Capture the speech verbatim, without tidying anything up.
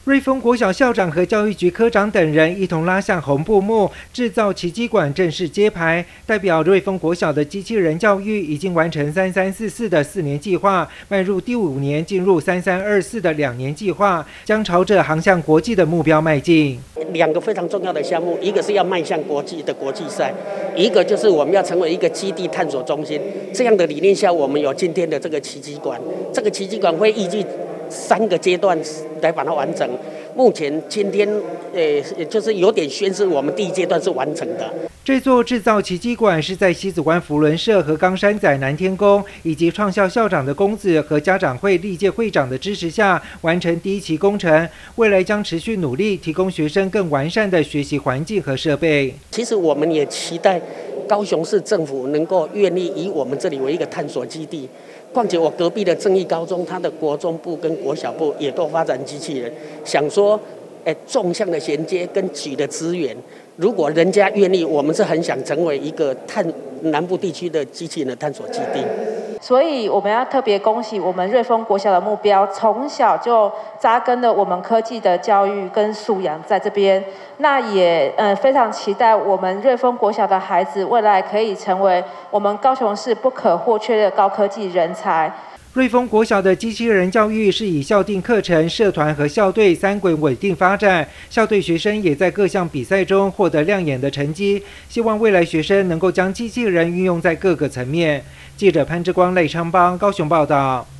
瑞丰国小校长和教育局科长等人一同拉下红布幕，制造奇迹馆正式揭牌。代表瑞丰国小的机器人教育已经完成三三四四的四年计划，迈入第五年，进入三三二四的两年计划，将朝着航向国际的目标迈进。 两个非常重要的项目，一个是要迈向国际的国际赛，一个就是我们要成为一个基地探索中心。这样的理念下，我们有今天的这个奇迹馆。这个奇迹馆会依据三个阶段来把它完成。目前今天，呃，就是有点宣示我们第一阶段是完成的。 这座制造奇迹馆是在西子湾福伦社和冈山仔南天宫以及创校校长的公子和家长会历届会长的支持下完成第一期工程，未来将持续努力提供学生更完善的学习环境和设备。 其实我们也期待高雄市政府能够愿意以我们这里为一个探索基地。况且我隔壁的正义高中，它的国中部跟国小部也都发展机器人，想说，哎，纵向的衔接跟举的资源，如果人家愿意，我们是很想成为一个探南部地区的机器人的探索基地。 所以我们要特别恭喜我们瑞丰国小的目标，从小就扎根了我们科技的教育跟素养在这边。那也呃非常期待我们瑞丰国小的孩子未来可以成为我们高雄市不可或缺的高科技人才。 瑞丰国小的机器人教育是以校定课程、社团和校队三轨稳定发展，校队学生也在各项比赛中获得亮眼的成绩。希望未来学生能够将机器人运用在各个层面。记者潘志光、赖昌邦高雄报道。